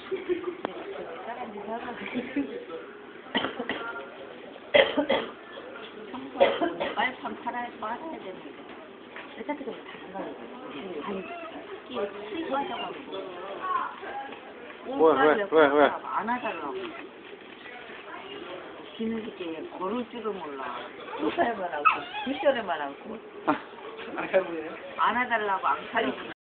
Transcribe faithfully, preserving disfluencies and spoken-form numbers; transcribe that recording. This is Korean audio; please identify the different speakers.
Speaker 1: 사람들이 살아서 청소하고 빨판 팔아야 빠져야 되는데 세탁기도 다른 거예요. 아니 끼에 풀이 빠져가지고
Speaker 2: 왜, 왜, 왜, 왜?
Speaker 1: 안 하달라고. 뒤늦게 걸을 줄을 몰라. 두 살만 하고 두 살에만 하고 안 해달라고 안 가리지.